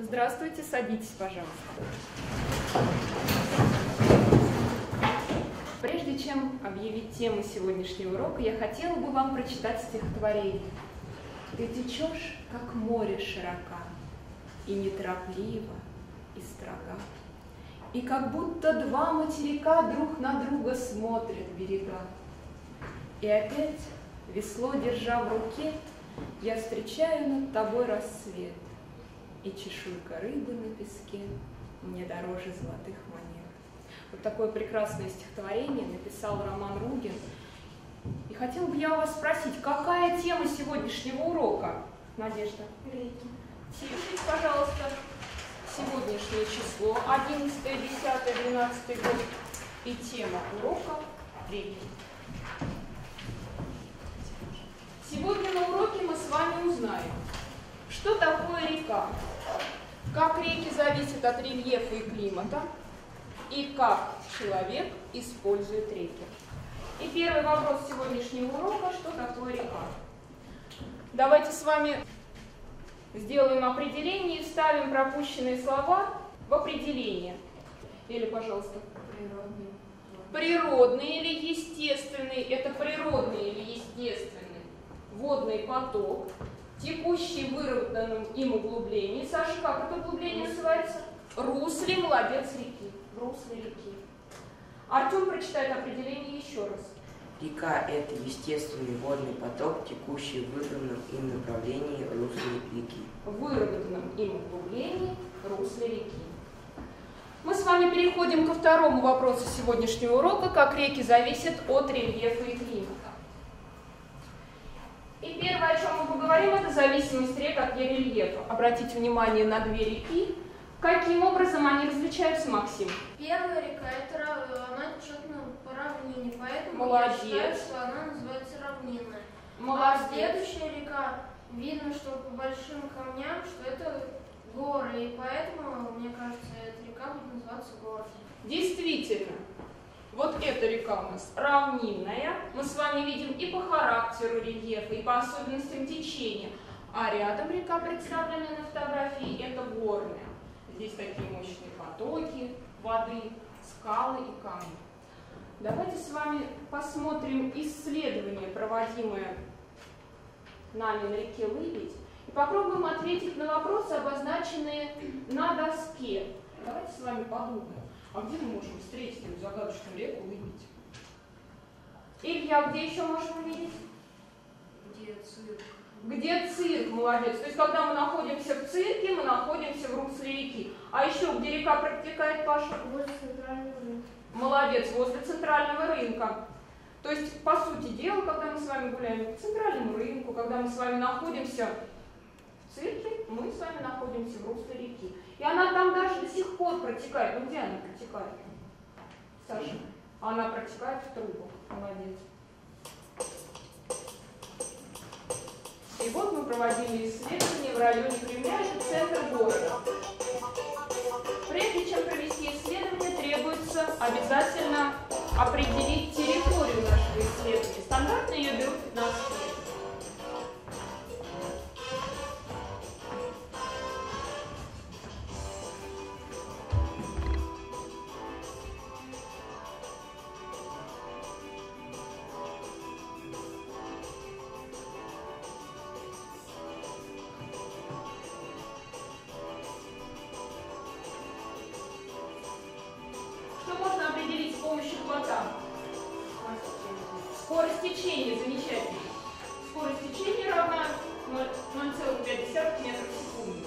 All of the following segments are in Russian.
Здравствуйте, садитесь, пожалуйста. Прежде чем объявить тему сегодняшнего урока, я хотела бы вам прочитать стихотворение. «Ты течешь, как море широка, и нетороплива, и строга, и как будто два материка друг на друга смотрят берега. И опять, весло держа в руке, я встречаю над тобой рассвет, и чешуйка рыбы на песке мне дороже золотых монет». Вот такое прекрасное стихотворение написал Роман Ругин. И хотела бы я у вас спросить, какая тема сегодняшнего урока? Надежда? Реки. Тише, пожалуйста. Сегодняшнее число, 11, 10, 12 год. И тема урока – реки. Сегодня на уроке мы с вами узнаем, что такое река, как реки зависят от рельефа и климата, и как человек использует реки. И первый вопрос сегодняшнего урока – что такое река? Давайте с вами сделаем определение и вставим пропущенные слова в определение. Или, пожалуйста. Природный или естественный – это природный или естественный водный поток, текущий в выработанном им углублении. Саша, как это углубление называется? Русле, молодец, реки. В русле реки. Артем прочитает определение еще раз. Река – это естественный водный поток, текущий в выбранном им направлении русле реки. В выработанном им углублении русле реки. Мы с вами переходим ко второму вопросу сегодняшнего урока, как реки зависят от рельефа и климата. И первое, о чем мы поговорим, это зависимость рек от рельефа. Обратите внимание на две реки. Каким образом они различаются, Максим? Первая река, она течет по равнине, поэтому Молодец. я считаю, что она называется равнинная. Молодец. А следующая река, видно, что по большим камням, что это горы, и поэтому, мне кажется, эта река будет называться горной. Действительно, вот эта река у нас равнинная. Мы с вами видим и по характеру рельефа, и по особенностям течения. А рядом река, представленная на фотографии, это горная. Здесь такие мощные потоки воды, скалы и камни. Давайте с вами посмотрим исследование, проводимое нами на реке Лыбедь, и попробуем ответить на вопросы, обозначенные на доске. Давайте с вами подумаем, а где мы можем встретить эту загадочную реку Лыбедь? Илья, где еще можем увидеть? Где цирк? Где цирк, молодец. То есть, когда мы находимся в цирке, мы находимся в русле реки. А еще где река протекает, Паша? Возле центрального рынка. Молодец, возле центрального рынка. То есть, по сути дела, когда мы с вами гуляем по центральному рынку, когда мы с вами находимся в цирке, мы с вами находимся в русле реки. И она там даже до сих пор протекает. Ну, где она протекает? Саша? Она протекает в трубах. Молодец. И вот мы проводили исследование в районе Кремля, это центр города. Прежде чем провести исследование, требуется обязательно определить территорию нашего исследования. Стандартно ее берут 15 лет. Скорость течения, замечательно. Скорость течения равна 0,5 метров в секунду.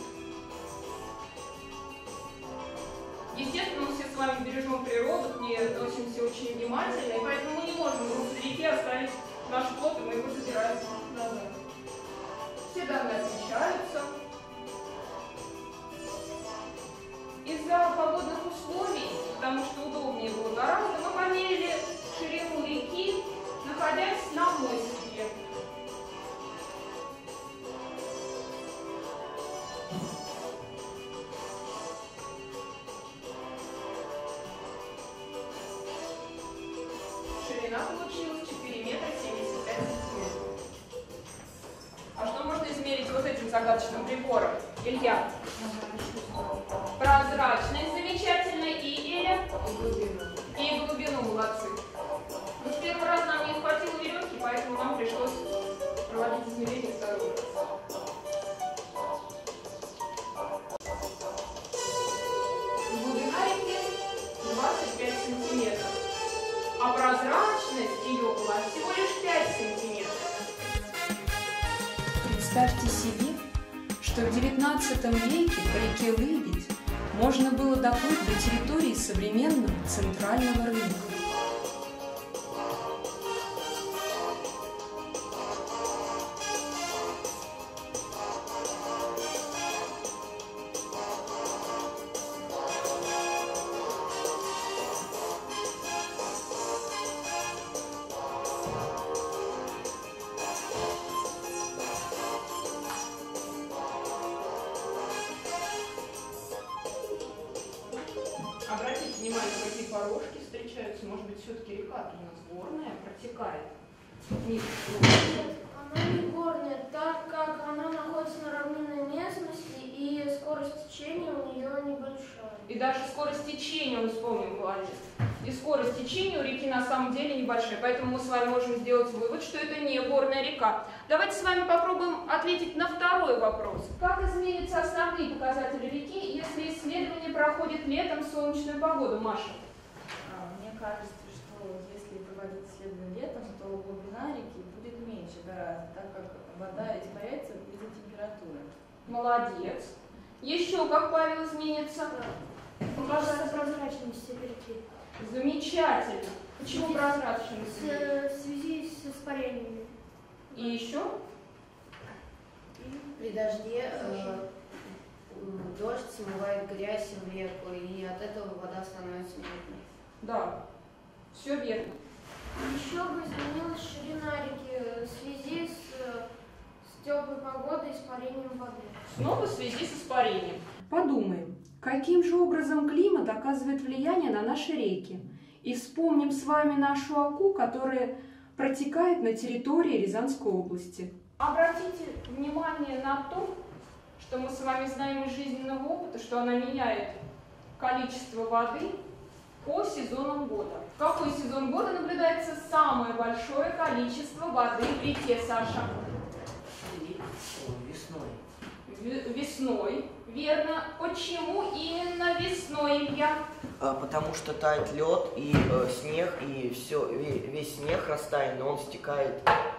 Естественно, мы все с вами бережем природу, к ней относимся очень внимательно, и поэтому мы не можем в русле реки оставить наш плот, и мы его задираем назад. Все данные отмечаются. Из-за погодных условий, потому что удобнее было гораздо, мы померили ширину реки, находясь на мостике. Ширина получилась 4 метра 75 сантиметров. А что можно измерить вот этим загадочным прибором? Илья? И глубину. И глубину, молодцы. Но с первого раза нам не хватило веревки, поэтому нам пришлось проводить измерение второй раз. Глубина реки 25 сантиметров, а прозрачность ее была всего лишь 5 сантиметров. Представьте себе, что в XIX веке по реке Лыбедь можно было доплыть до территории современного центрального рынка. Обратите внимание, какие порожки встречаются. Может быть, все-таки река длинносборная протекает. Нет, она не горная, так как она находится на равнинной местности, и скорость течения у нее небольшая. И даже скорость течения, он вспомнил, молодец. И скорость течения у реки на самом деле небольшая. Поэтому мы с вами можем сделать вывод, что это не горная река. Давайте с вами попробуем ответить на второй вопрос. Как изменятся основные показатели реки, если исследование проходит летом в солнечную погоду, Маша? Мне кажется, что если проводить исследование летом, то глубина реки будет меньше гораздо, так как вода испаряется из-за температуры. Молодец. Еще как, Павел, изменится? Кажется, прозрачность реки. Замечательно. Почему прозрачность? В связи с испарениями. И еще? При дожде дождь смывает грязь в реку, и от этого вода становится мутной. Да, все верно. Еще бы изменилась ширина реки в связи с теплой погодой и испарением воды. Снова в связи с испарением. Подумаем, каким же образом климат оказывает влияние на наши реки. И вспомним с вами нашу Оку, которая протекает на территории Рязанской области. Обратите внимание на то, что мы с вами знаем из жизненного опыта, что она меняет количество воды по сезонам года. В какой сезон года наблюдается самое большое количество воды в реке, Саша? Весной. Весной, верно. Почему именно весной, Илья? Потому что тает лед и снег, и весь снег растает, но он стекает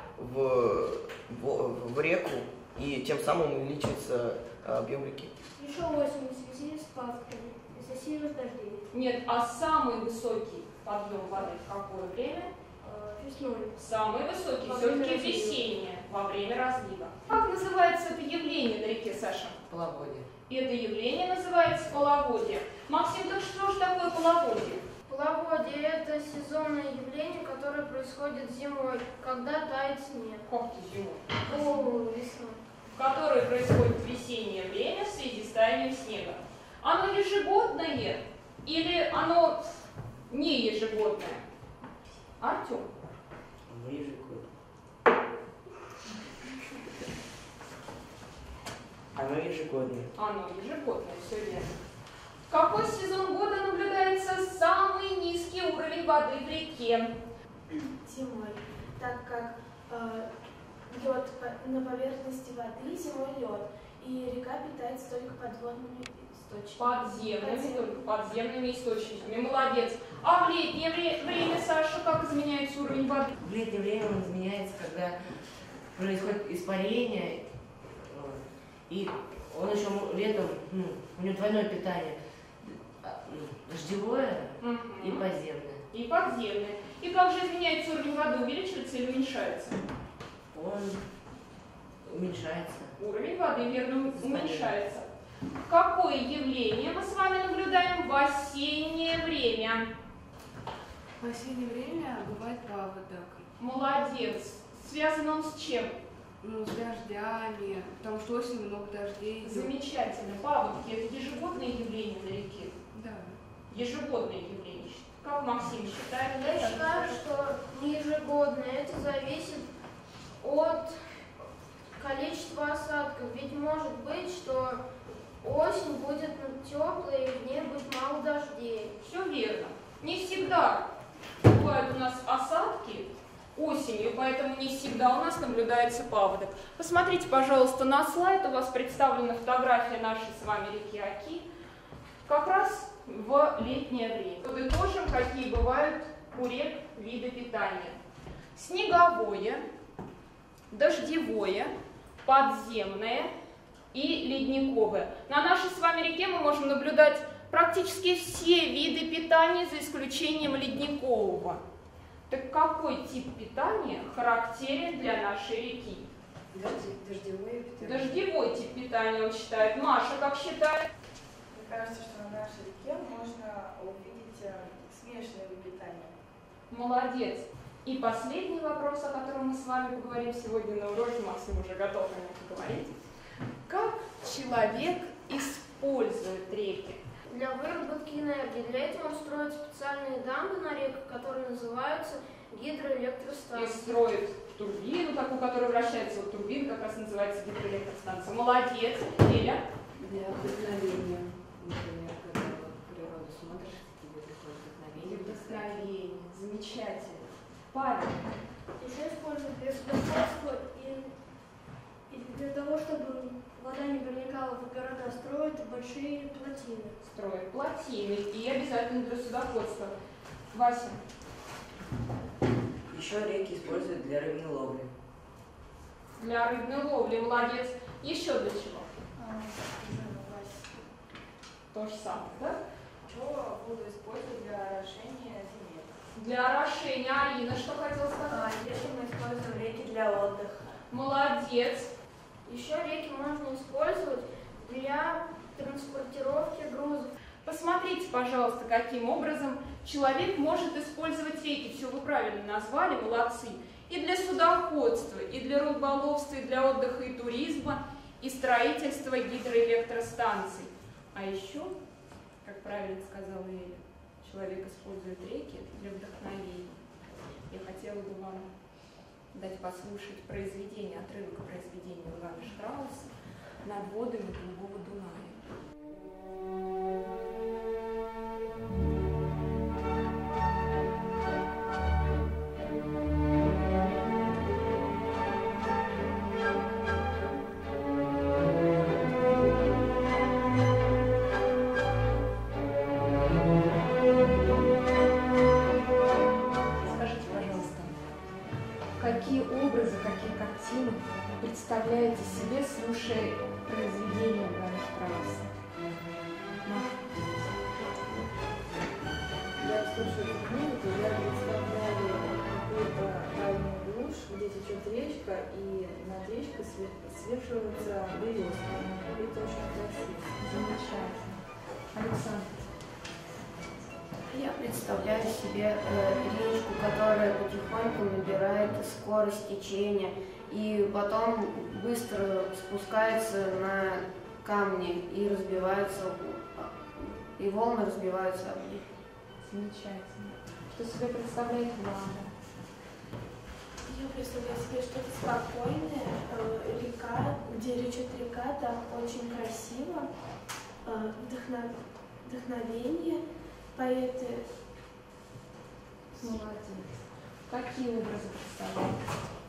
в реку, и тем самым увеличивается объем реки. Еще осень в связи с паводками из-за сильных дождей. Нет, а самый высокий подъем воды в какое время? Весной. Самый высокий Во все-таки время разлива. весеннее, во время разлива. Как называется это явление на реке, Саша? Половодье. Это явление называется половодье. Максим, так что же такое половодье? Половодье – это сезонное явление, которое происходит зимой, когда тает снег. Как ты зимой? Весной. Которое происходит в весеннее время в связи с таянием снега. Оно ежегодное или оно не ежегодное? Артем? Оно ежегодное. Оно ежегодное. Оно ежегодное, все верно. В какой сезон года наблюдается самый низкий уровень воды в реке? Зимой, так как лед на поверхности воды, зимой лед, и река питается только подводными источниками. Подземными источниками. Молодец. А в летнее время, Саша, как изменяется уровень воды? В летнее время он изменяется, когда происходит испарение, и он еще летом, у него двойное питание, дождевое и подземное. И подземное. И как же изменяется уровень воды? Увеличивается или уменьшается? Он уменьшается. Уровень воды, верно, уменьшается. Какое явление мы с вами наблюдаем в осеннее время? В осеннее время бывает паводок. Молодец. Связан он с чем? С дождями, потому что осенью много дождей идет. Замечательно. Паводки – это ежегодное явление на реке? Да. Ежегодное явление. Как Максим считает? Я считаю, что не ежегодное. Это зависит от количества осадков. Ведь может быть, что осень будет теплая и в ней будет мало дождей. Все верно. Не всегда бывают у нас осадки осенью, поэтому не всегда у нас наблюдается паводок. Посмотрите, пожалуйста, на слайд. У вас представлена фотография нашей с вами реки Оки как раз в летнее время. Подытожим, какие бывают у рек виды питания. Снеговое, дождевое, подземное и ледниковое. На нашей с вами реке мы можем наблюдать практически все виды питания, за исключением ледникового. Так какой тип питания характерен для нашей реки? Дождевое питание. Дождевой тип питания он считает. Маша как считает? Мне кажется, что на нашей реке можно увидеть смешанное питание. Молодец. И последний вопрос, о котором мы с вами поговорим сегодня на уроке, Максим уже готов о нем поговорить. Как человек использует реки? Для выработки энергии. Для этого он строит специальные дамбы на реках, которые называются И гидроэлектростанции. строит турбину, такую, которая вращается. Вот турбина как раз называется гидроэлектростанция. Молодец. Эля? Для вдохновения, например, когда вот природу смотришь, тебе приходит вдохновение. Вдохновение. Замечательно. Павел? Еще используют для судоходства и для того, чтобы вода не проникала в города, строят большие плотины. Строит плотины и обязательно для судоходства. Вася? Еще реки используют для рыбной ловли. Для рыбной ловли. Молодец. Еще для чего? То же самое, да? Еще воду используют для орошения земель. Для орошения. Арина, что хотела сказать? Если мы используем реки для отдыха. Молодец. Еще реки можно использовать для транспортировки грузов. Посмотрите, пожалуйста, каким образом человек может использовать реки. Все вы правильно назвали, молодцы. И для судоходства, и для рыболовства, и для отдыха и туризма, и строительства гидроэлектростанций. А еще, как правильно сказала Эля, человек использует реки для вдохновения. Я хотела бы вам дать послушать произведение, отрывок произведения Иоганна Штрауса «Над водами голубого Дуная». Скажите, пожалуйста, какие образы, какие картины представляете себе, слушая произведение Иоганна Штрауса? Я слушаю эту музыку, я представляю какую-то дальнюю глушь, где течет речка, и над речкой свешиваются березки. Это очень красиво. Замечательно. Александр. Я представляю себе речку, которая потихоньку набирает скорость течения и потом быстро спускается на камни и разбивается, и волны разбиваются об них. Замечательно. Что себе представляет Влада? Я представляю себе что-то спокойное, река, где речет река, там очень красиво, вдохновение, поэты. Молодец. Какие образы представляете?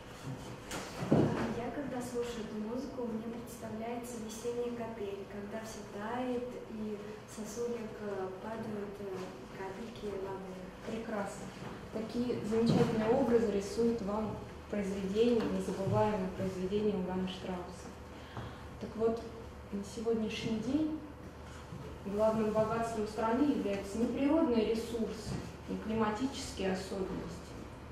Я когда слушаю эту музыку, мне представляется весенняя капель, когда все тает и в сосудик падают капельки воды. Прекрасно. Такие замечательные образы рисует вам произведение, незабываемое произведение Иоганна Штрауса. Так вот, на сегодняшний день главным богатством страны являются не природные ресурсы, не климатические особенности,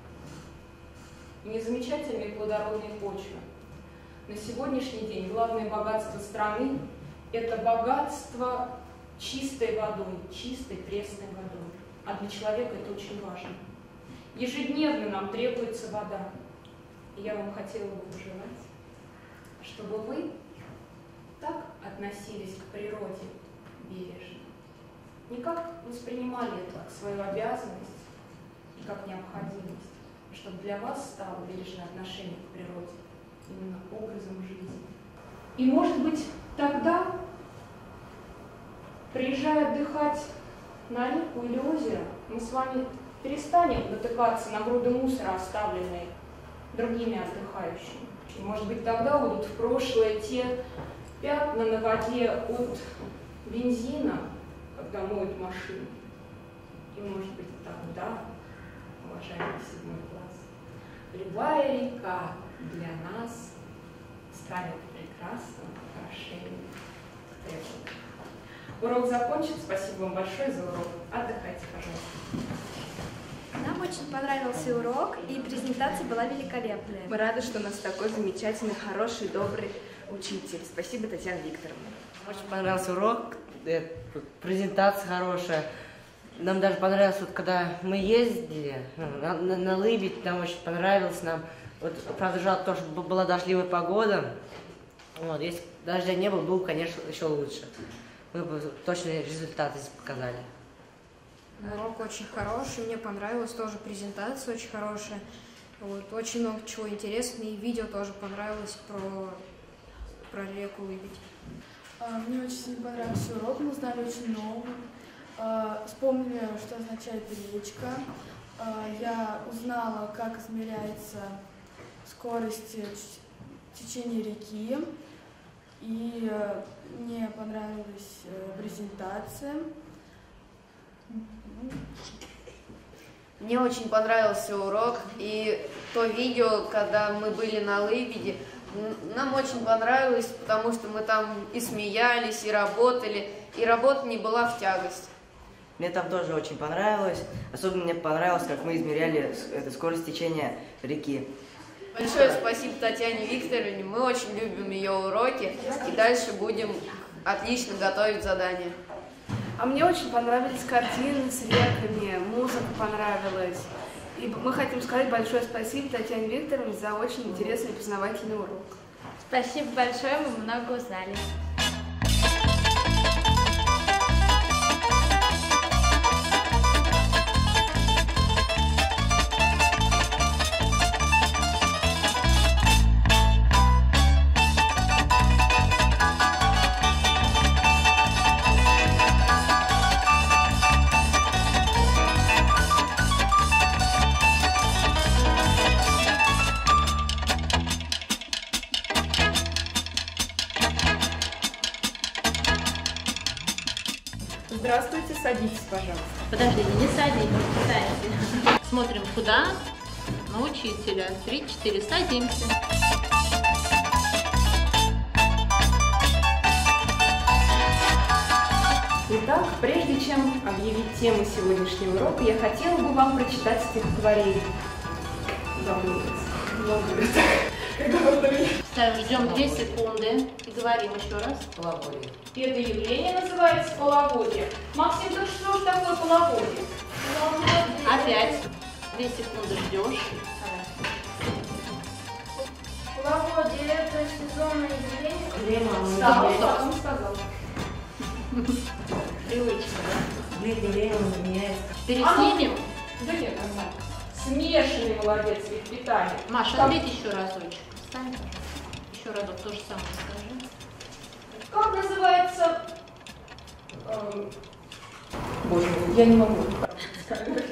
не замечательные плодородные почвы. На сегодняшний день главное богатство страны – это богатство чистой водой, чистой пресной водой. А для человека это очень важно. Ежедневно нам требуется вода. И я вам хотела бы пожелать, чтобы вы так относились к природе бережно, не как воспринимали это как свою обязанность и как необходимость, а чтобы для вас стало бережное отношение к природе именно образом жизни. И, может быть, тогда, приезжая отдыхать на реку или озеро, мы с вами перестанем натыкаться на груды мусора, оставленные другими отдыхающими. И, может быть, тогда будут в прошлое те пятна на воде от бензина, когда моют машину. И, может быть, тогда, уважаемый 7 класс, любая река для нас станет прекрасным украшением природы. Урок закончен. Спасибо вам большое за урок. Отдыхайте, пожалуйста. Нам очень понравился урок, и презентация была великолепная. Мы рады, что у нас такой замечательный, хороший, добрый учитель. Спасибо, Татьяна Викторовна. Очень понравился урок, презентация хорошая. Нам даже понравилось, вот, когда мы ездили на Лыбедь, нам очень понравилось. Нам, вот, правда, жалко то, что была дождливая погода. Вот, если дождя не было, было, конечно, еще лучше. Мы бы точные результаты здесь показали. Урок очень хороший, мне понравилась тоже презентация очень хорошая. Вот, очень много чего интересного, и видео тоже понравилось про реку Лыбедь. Мне очень сильно понравился урок, мы узнали очень много. Вспомнили, что означает речка. Я узнала, как измеряется скорость течения реки. И мне понравилась презентация. Мне очень понравился урок, и то видео, когда мы были на Лыбеде, нам очень понравилось, потому что мы там и смеялись, и работа не была в тягость. Мне там тоже очень понравилось. Особенно мне понравилось, как мы измеряли скорость течения реки. Большое спасибо Татьяне Викторовне, мы очень любим ее уроки, и дальше будем отлично готовить задания. А мне очень понравились картины с реками, музыка понравилась. И мы хотим сказать большое спасибо Татьяне Викторовне за очень интересный и познавательный урок. Спасибо большое, мы много узнали. Здравствуйте, садитесь, пожалуйста. Подождите, не садитесь, встаньте. Смотрим куда? На учителя. 3-4, садимся. Итак, прежде чем объявить тему сегодняшнего урока, я хотела бы вам прочитать стихотворение. Ждем 2 секунды и говорим еще раз. Половодье. Это явление называется половодье. Максим, да что ж такое половодье? Опять 2 секунды ждешь. Половодье – это сезонное явление. Он сказал. Привычно, да? В летнее время он меняется. Переснимем? Да нет, нормально. Смешанный молодец вид питания. Маша, ответь еще разочек. Встань, еще разок то же самое скажи. Как называется... Боже мой, я не могу сказать.